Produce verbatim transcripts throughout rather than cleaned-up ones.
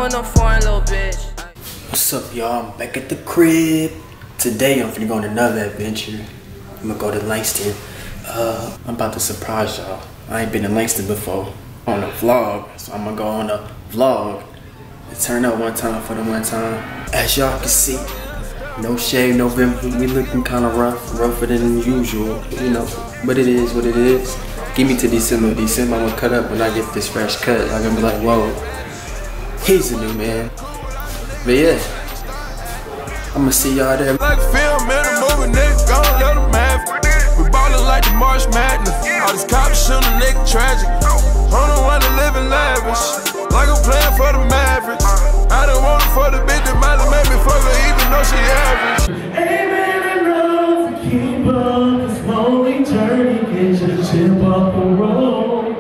want no foreign little bitch. What's up, y'all? I'm back at the crib. Today I'm finna go on another adventure. I'm gonna go to Langston. Uh, I'm about to surprise y'all. I ain't been to Langston before on a vlog, so I'm gonna go on a vlog. It turned out one time for the one time. As y'all can see, no shave, no pimple. We looking kind of rough, rougher than usual, you know. But it is what it is. Give me to December. December I'm gonna cut up when I get this fresh cut. I'm gonna be like, whoa, he's a new man. But yeah, I'ma see y'all there. Like film in a movie, nigga, gon' let them have it. We ballin' like the March Madness. All these cops shootin' a nigga tragic. I don't wanna live in lavish, like I'm playin' for the Mavericks. I don't want it for the bitch that might have made me fuck her even though she average. Ain't man enough to keep up this lonely journey. Get your ship off the road.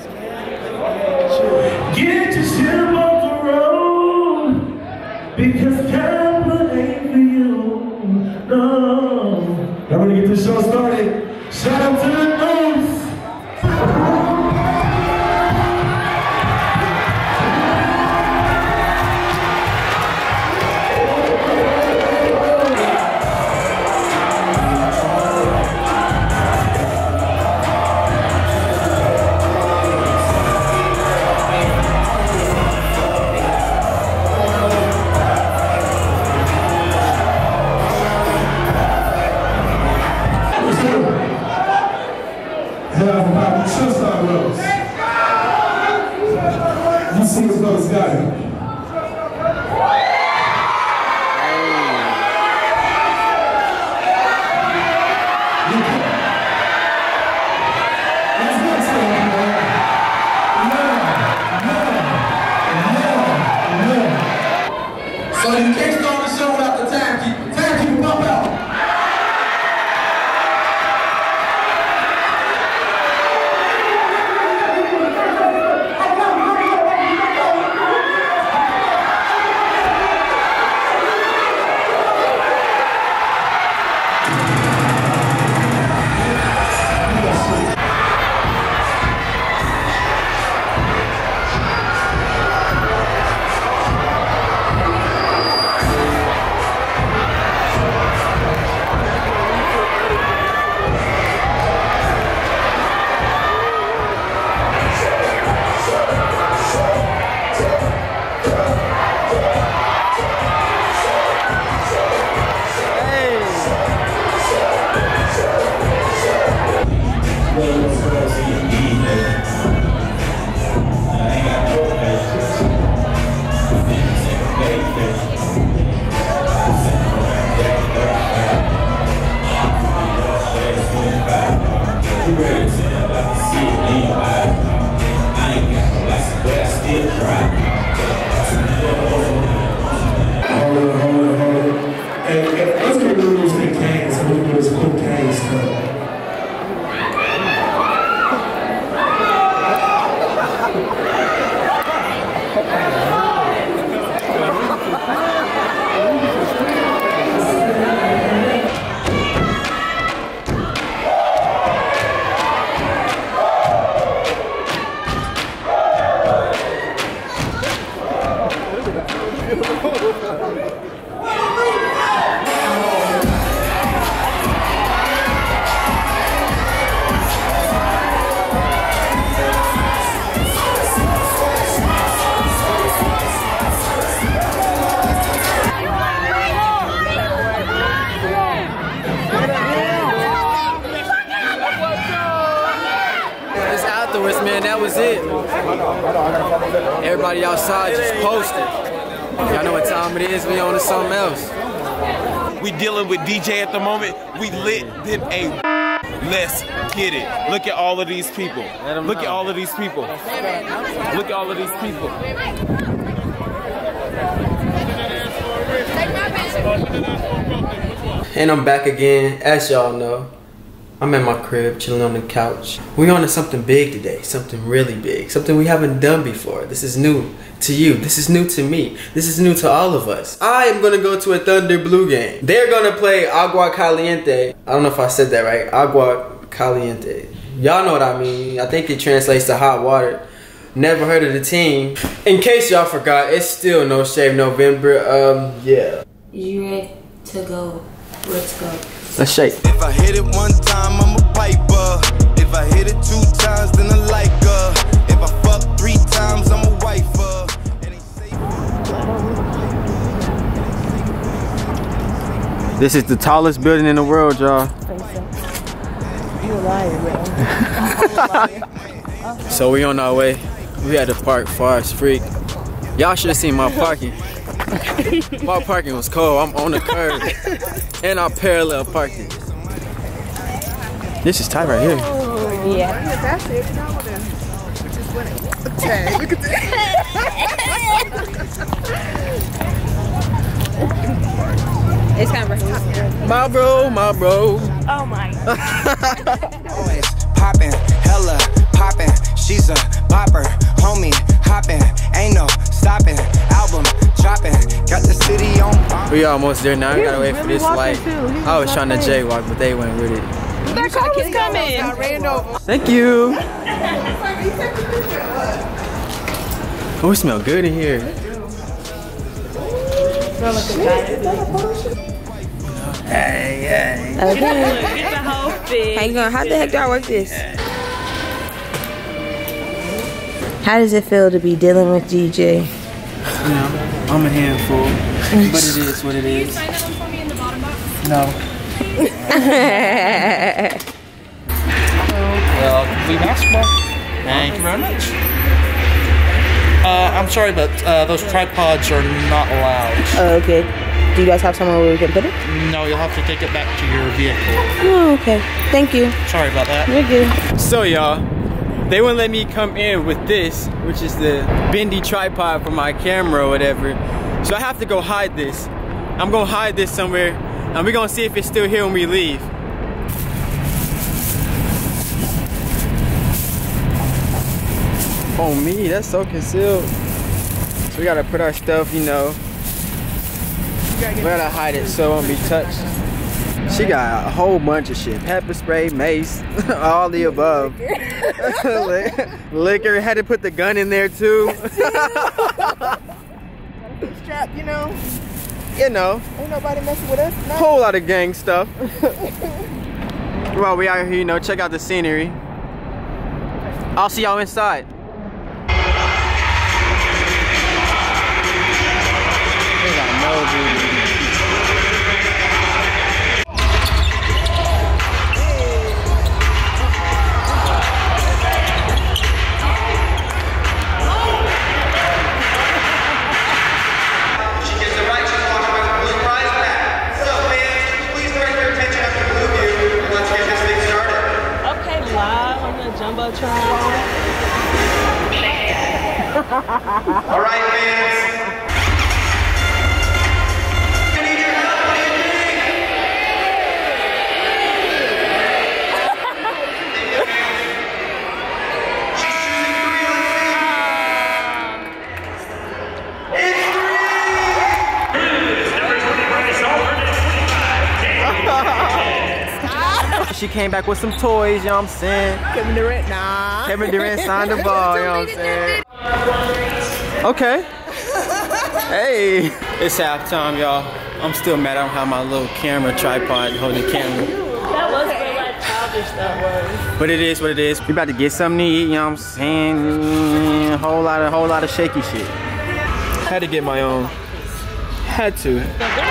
Get your ship off the road. Because Kappa ain't for you, no. I'm gonna get this show started. Shout out to the North. You see what's going to got him. So you can't start the show without the timekeeper. Timekeeper, pop out. Man, that was it. Everybody outside just posted. Y'all know what time it is, we on to something else. We dealing with D J at the moment. We lit did a let's get it. Look at all of these people. Look at all of these people. Look at all of these people. And I'm back again, as y'all know. I'm at my crib, chilling on the couch. We're on to something big today, something really big, something we haven't done before. This is new to you, this is new to me, this is new to all of us. I am gonna go to a Thunder Blue game. They're gonna play Agua Caliente. I don't know if I said that right, Agua Caliente. Y'all know what I mean, I think it translates to hot water. never heard of the team. In case y'all forgot, it's still No Shave November. Um, yeah. You ready to go? Let's go. Let's shake. If I hit it one time, I'm a piper. If I hit it two times, then I like her. If I fuck three times, I'm a wifer. This is the tallest building in the world, y'all. You a liar, bro. So we on our way. We had to park far as freak. Y'all should have seen my parking. My parking was cold. I'm on the curb. And I'm parallel parking. This is tight right here. Yeah. That's it. Okay, look at that. It's kind of My bro, my bro. Oh my. Always poppin', hella poppin'. She's a bopper, homie, hoppin'. Ain't no stopping. Album dropping. Got the city on. We almost there now. We gotta wait for this light. I was trying to jaywalk, but they went with it. That car was coming. Thank you. Oh, it smells good in here. Hey, hey. Okay. Get the whole thing. Hang on. How the heck do I work this? How does it feel to be dealing with D J? You know, I'm a handful, but it is what it is. Can you sign that one for me in the bottom box? No. Well, complete basketball. Thank you very much. Uh, I'm sorry, but uh, those tripods are not allowed. Oh, okay. Do you guys have somewhere where we can put it? No, you'll have to take it back to your vehicle. Oh, okay. Thank you. Sorry about that. You're good. So y'all, they wouldn't let me come in with this, which is the bendy tripod for my camera or whatever. So I have to go hide this. I'm gonna hide this somewhere, and we're gonna see if it's still here when we leave. Oh me, that's so concealed. So we gotta put our stuff, you know. We gotta hide it so it won't be touched. She got a whole bunch of shit. Pepper spray, mace, all the above. Liquor, had to put the gun in there too. Strap, you know. You know. Ain't nobody messing with us. No. Whole lot of gang stuff. Well, we out here, you know, check out the scenery. I'll see y'all inside. They got no booty. All right, fans. I need your help. What do you think? She's choosing three on three. It's three. She came back with some toys, you know what I'm saying? Kevin Durant, nah. Kevin Durant signed the ball, you know what I'm saying? Okay. Hey. It's halftime, y'all. I'm still mad I don't have my little camera tripod holding the camera. That was the like childish that was. But it is what it is. We about to get something to eat, you know what I'm saying? A whole lot of whole lot of shaky shit. Had to get my own. Had to.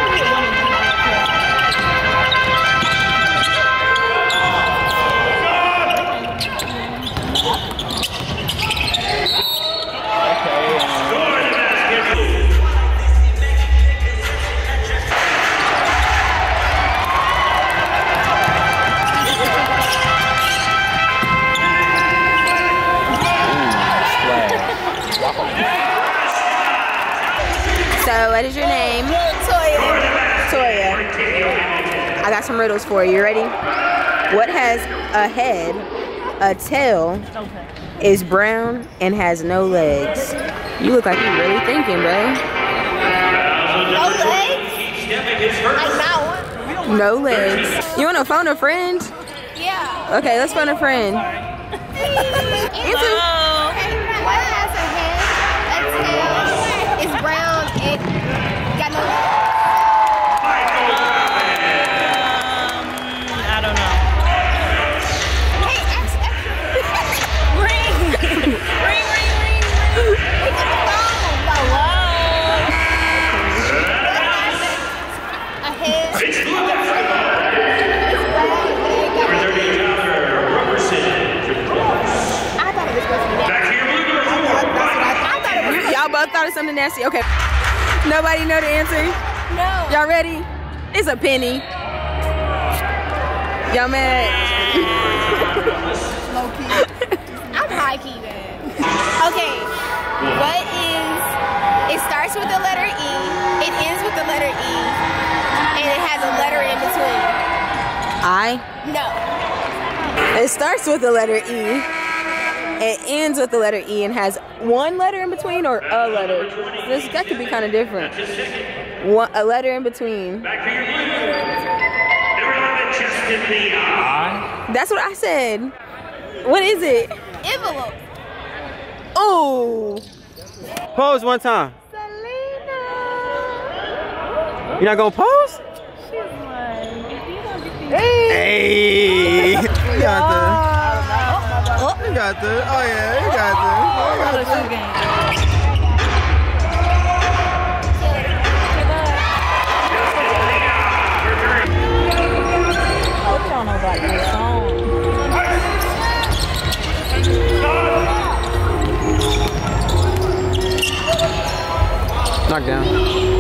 So, what is your name? Toya. Toya. I got some riddles for you. You ready? What has a head, a tail, is brown, and has no legs? You look like you're really thinking, bro. No legs? Like not one? No legs. You want to phone a friend? Yeah. Okay, let's phone a friend. Hello. What has a head, a tail, is brown, it got no... I don't know. Hey, X, X. Ring! ring, ring, ring, ring. Pick up the phone. Hello? A head. It's It's brown, it got no... I thought it was supposed to be that. Back here, blue number I four. thought it was... Y'all both thought of something nasty. Okay. Nobody know the answer? No. Y'all ready? It's a penny. Y'all mad? Low key. I'm high key, man. Okay. What is... It starts with the letter E. It ends with the letter E. And it has a letter in between. I? No. It starts with the letter E. It ends with the letter E and has one letter in between or a letter. This that could be kind of different. One, a letter in between. Back here, blue number eleven, just in the eye. That's what I said. What is it? Envelope. Oh. Pose one time. Selena. You're not gonna pose? Hey! You got the. You got the. Oh yeah, you got the. You got the. I don't know about that song. Knock down.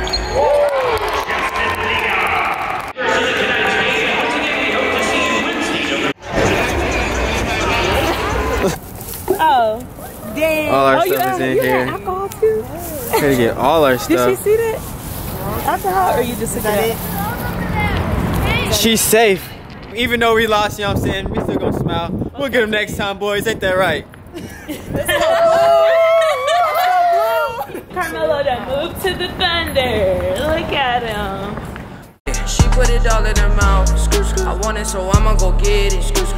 Oh, damn. All our oh, stuff is in you here. Had alcohol too? Gotta get all our Did she stuff. see that? Alcohol or you just took it out? She's safe. Even though we lost, you know what I'm saying? We still gonna smile. We'll get them next time, boys. Ain't that right? Carmelo done moved to the Thunder. Look at him. She put it all in her mouth. I want it, so I'ma go get it.